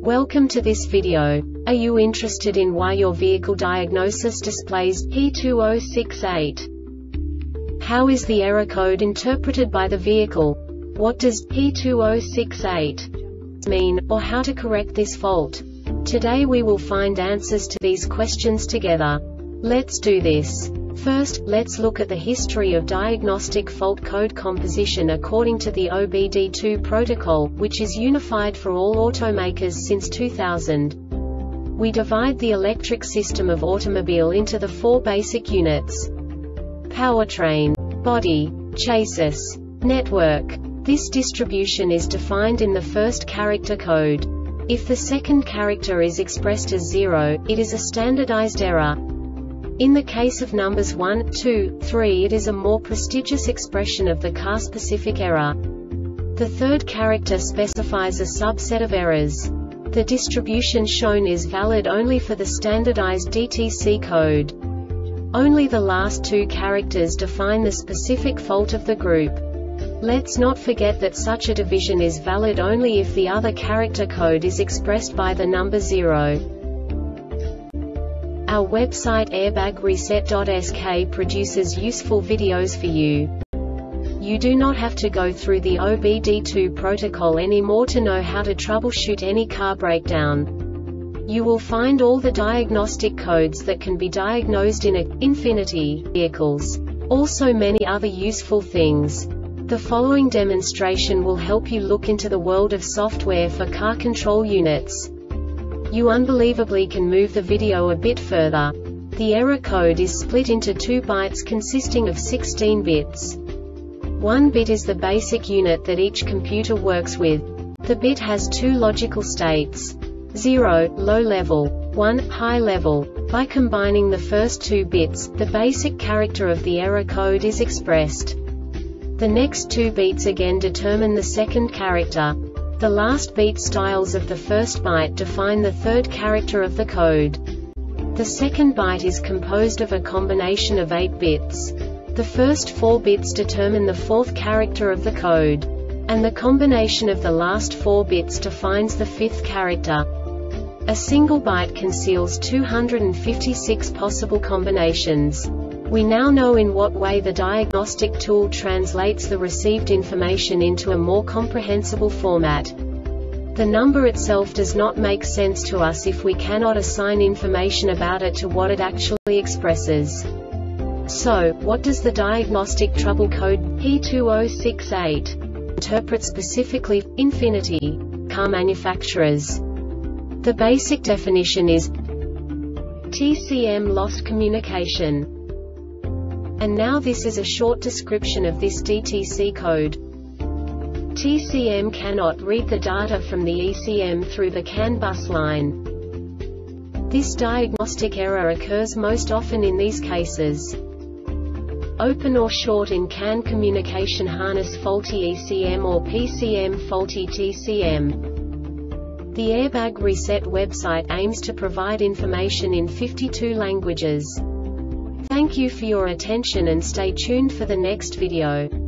Welcome to this video. Are you interested in why your vehicle diagnosis displays P2068? How is the error code interpreted by the vehicle? What does P2068 mean, or how to correct this fault? Today we will find answers to these questions together. Let's do this. First, let's look at the history of diagnostic fault code composition according to the OBD2 protocol, which is unified for all automakers since 2000. We divide the electric system of automobile into the four basic units: powertrain, body, chassis, network. This distribution is defined in the first character code. If the second character is expressed as 0, it is a standardized error. In the case of numbers 1, 2, 3, it is a more prestigious expression of the car-specific error. The third character specifies a subset of errors. The distribution shown is valid only for the standardized DTC code. Only the last two characters define the specific fault of the group. Let's not forget that such a division is valid only if the other character code is expressed by the number 0. Our website airbagreset.sk produces useful videos for you. You do not have to go through the OBD2 protocol anymore to know how to troubleshoot any car breakdown. You will find all the diagnostic codes that can be diagnosed in Infiniti vehicles. Also many other useful things. The following demonstration will help you look into the world of software for car control units. You unbelievably can move the video a bit further. The error code is split into 2 bytes consisting of 16 bits. 1 bit is the basic unit that each computer works with. The bit has 2 logical states: 0, low level, 1, high level. By combining the first 2 bits, the basic character of the error code is expressed. The next 2 beats again determine the second character. The last beat styles of the first byte define the third character of the code. The second byte is composed of a combination of 8 bits. The first 4 bits determine the fourth character of the code. And the combination of the last 4 bits defines the fifth character. A single byte conceals 256 possible combinations. We now know in what way the diagnostic tool translates the received information into a more comprehensible format. The number itself does not make sense to us if we cannot assign information about it to what it actually expresses. So, what does the diagnostic trouble code P2068 interpret specifically for Infiniti car manufacturers? The basic definition is TCM lost communication. And now this is a short description of this DTC code. TCM cannot read the data from the ECM through the CAN bus line. This diagnostic error occurs most often in these cases: open or short in CAN communication harness, faulty ECM or PCM, faulty TCM. The Airbag Reset website aims to provide information in 52 languages. Thank you for your attention and stay tuned for the next video.